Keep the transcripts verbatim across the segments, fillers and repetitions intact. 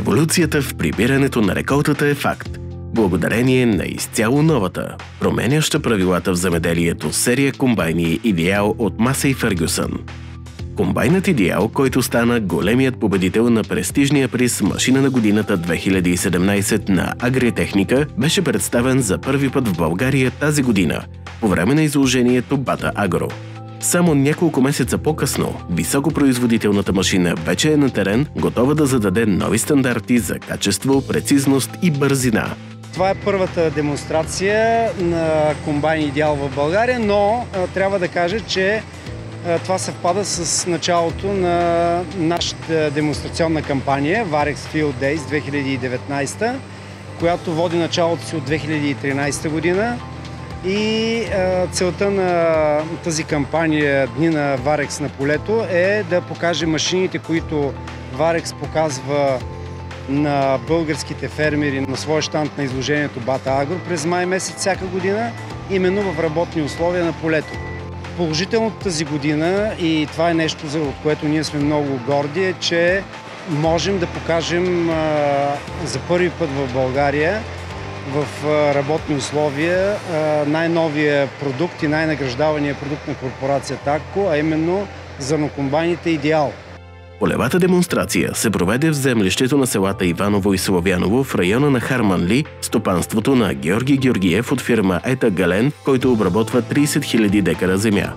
Революцията в прибирането на реколтата е факт. Благодарение на изцяло новата, променяща правилата в земеделието серия комбайни Идеал от Масей Фергюсън. Комбайнът Идеал, който стана големият победител на престижния приз Машина на годината две хиляди и седемнадесет на Агритехника, беше представен за първи път в България тази година, по време на изложението Бата Агро. Само няколко месеца по-късно, високопроизводителната машина вече е на терен, готова да зададе нови стандарти за качество, прецизност и бързина. Това е първата демонстрация на комбайн Идеал в България, но а, трябва да кажа, че а, това съвпада с началото на нашата демонстрационна кампания Varex Field Days две хиляди и деветнадесета, която води началото си от две хиляди и тринадесета година. И а, целта на тази кампания Дни на Varex на полето е да покаже машините, които Varex показва на българските фермери на своя щанд на изложението Бата Агро през май месец всяка година, именно в работни условия на полето. Положителното тази година, и това е нещо, за което ние сме много горди, е, че можем да покажем а, за първи път в България в работни условия най-новия продукт и най-награждавания продукт на корпорацията АГКО, а именно зърнокомбайните Идеал. Полевата демонстрация се проведе в землището на селата Иваново и Славяново в района на Харманли, стопанството на Георги Георгиев от фирма Ета Гален, който обработва тридесет хиляди декара земя.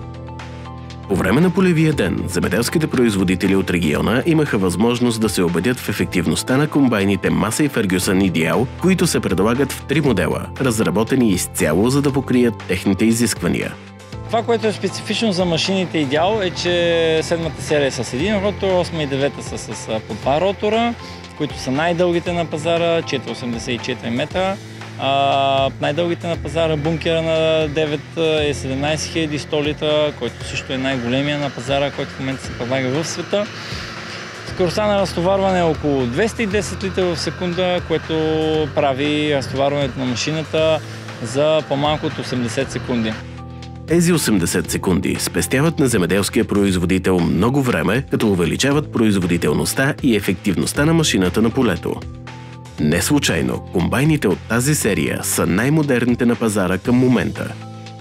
По време на полевия ден, земеделските производители от региона имаха възможност да се убедят в ефективността на комбайните Масей Фергюсън Идеал, които се предлагат в три модела, разработени изцяло, за да покрият техните изисквания. Това, което е специфично за машините Идеал, е, че седмата серия е с един ротор, осма и девета са с по два ротора, които са най-дългите на пазара, четири осемдесет и четири метра. Uh, най-дългите на пазара бункера на девет е седемнадесет хиляди и сто литра, който също е най-големия на пазара, който в момента се предлага в света. Скоростта на разтоварване е около двеста и десет литра в секунда, което прави разтоварването на машината за по-малко от осемдесет секунди. Тези осемдесет секунди спестяват на земеделския производител много време, като увеличават производителността и ефективността на машината на полето. Не случайно, комбайните от тази серия са най-модерните на пазара към момента.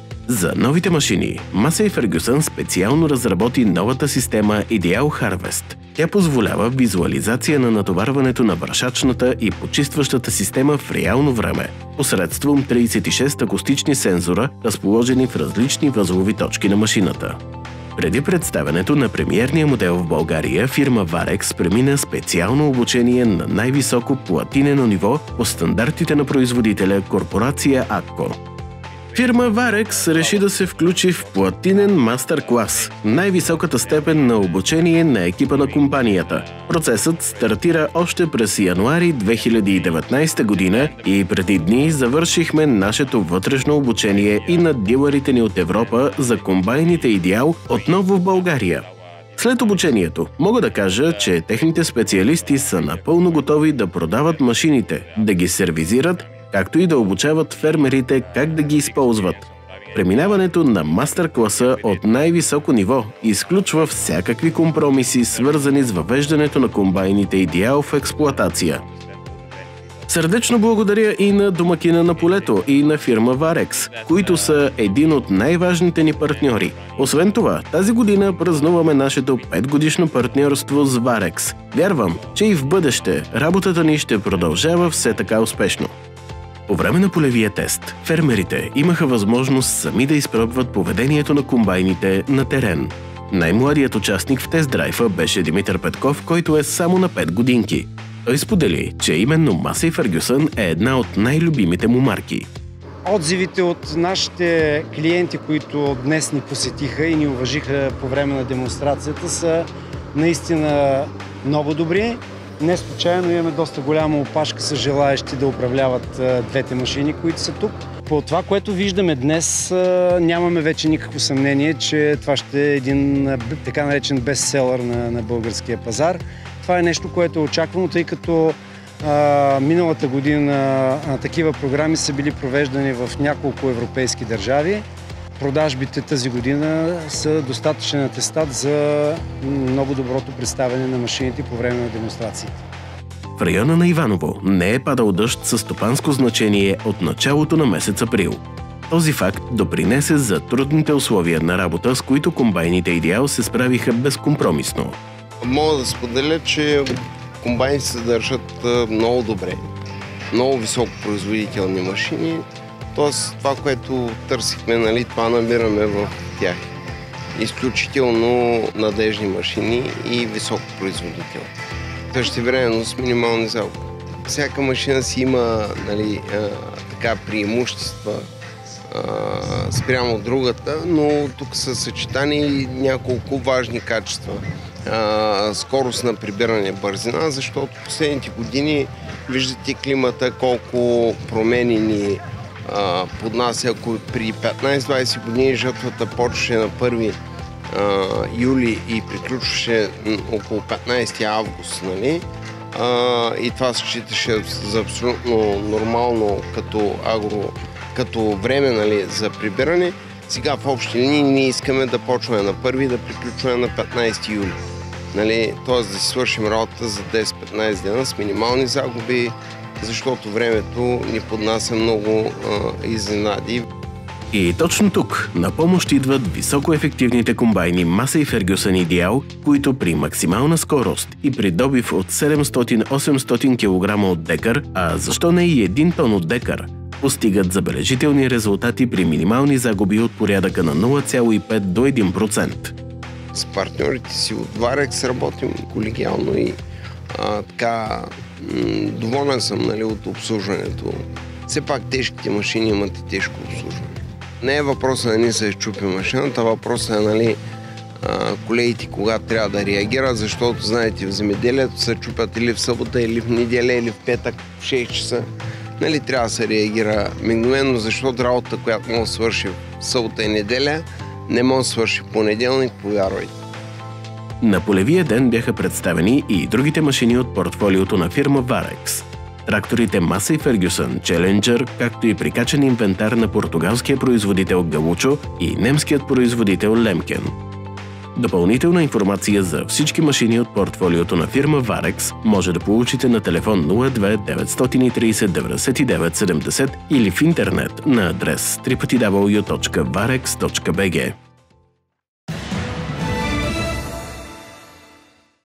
За новите машини, Масей Фергюсън специално разработи новата система Ideal Harvest. Тя позволява визуализация на натоварването на вършачната и почистващата система в реално време, посредством тридесет и шест акустични сензора, разположени в различни възлови точки на машината. Преди представянето на премиерния модел в България, фирма Varex премина специално обучение на най-високо платинено ниво по стандартите на производителя корпорация АГКО. Фирма Varex реши да се включи в платинен мастер-клас, най-високата степен на обучение на екипа на компанията. Процесът стартира още през януари две хиляди и деветнадесета година и преди дни завършихме нашето вътрешно обучение и на дилърите ни от Европа за комбайните Идеал отново в България. След обучението, мога да кажа, че техните специалисти са напълно готови да продават машините, да ги сервизират, както и да обучават фермерите как да ги използват. Преминаването на мастер-класа от най-високо ниво изключва всякакви компромиси, свързани с въвеждането на комбайните Идеал в експлоатация. Сърдечно благодаря и на домакина на полето и на фирма Varex, които са един от най-важните ни партньори. Освен това, тази година празнуваме нашето петгодишно партньорство с Varex. Вярвам, че и в бъдеще работата ни ще продължава все така успешно. По време на полевия тест, фермерите имаха възможност сами да изпробват поведението на комбайните на терен. Най-младият участник в тест-драйва беше Димитър Петков, който е само на пет годинки. Той сподели, че именно Масей Фергюсън е една от най-любимите му марки. Отзивите от нашите клиенти, които днес ни посетиха и ни уважиха по време на демонстрацията, са наистина много добри. Не случайно имаме доста голяма опашка с желаещи да управляват двете машини, които са тук. По това, което виждаме днес, нямаме вече никакво съмнение, че това ще е един така наречен бестселър на, на българския пазар. Това е нещо, което е очаквано, тъй като а, миналата година а, такива програми са били провеждани в няколко европейски държави. Продажбите тази година са достатъчен атестат за много доброто представяне на машините по време на демонстрациите. В района на Иваново не е падал дъжд със стопанско значение от началото на месец април. Този факт допринесе за трудните условия на работа, с които комбайните Идеал се справиха безкомпромисно. Мога да споделя, че комбайните се държат много добре. Много високопроизводителни машини. Тоест това, което търсихме, нали, това намираме в тях. Изключително надежни машини и високопроизводителни. Същевременно с минимални загуби. Всяка машина си има, нали, а, така преимущества а, спрямо другата, но тук са съчетани няколко важни качества. А, скорост на прибиране, бързина, защото последните години виждате климата колко промени ни а, поднася. Ако при петнайсет-двайсет години жътвата почваше на първи юли и приключваше около петнайсети август, нали? А, и това се считаше за абсолютно нормално като агро, като време, нали, за прибиране. Сега в общи линии ние искаме да почваме на първи и да приключваме на петнайсети юли. Нали? Тоест да си свършим работа за десет-петнайсет дена с минимални загуби, защото времето ни поднася много а, изненади. И точно тук на помощ идват високоефективните комбайни Масей Фергюсън Идеал, които при максимална скорост и при добив от седемстотин-осемстотин килограма от декар, а защо не и един тон от декар, постигат забележителни резултати при минимални загуби от порядъка на нула цяло и пет до един процент. С партньорите си от Варекс работим колегиално и а, така м- доволен съм, нали, от обслужването. Все пак тежките машини имат и тежко обслужване. Не е въпросът да ни се изчупи машината, въпросът е, нали, колегите кога трябва да реагират, защото, знаете, в земеделието се чупят или в събота, или в неделя, или в петък, в шест часа. Нали, трябва да се реагира мигновено, защото работата, която може да свърши в събота и неделя, не може да свърши в понеделник, повярвайте. На полевия ден бяха представени и другите машини от портфолиото на фирма Варекс. Тракторите Масей Фергюсън, Челенджър, както и прикачен инвентар на португалския производител Галучо и немският производител Лемкен. Допълнителна информация за всички машини от портфолиото на фирма Варекс може да получите на телефон нула две деветстотин и трийсет деветдесет и девет седемдесет или в интернет на адрес дабъл ю дабъл ю дабъл ю точка варекс точка би джи.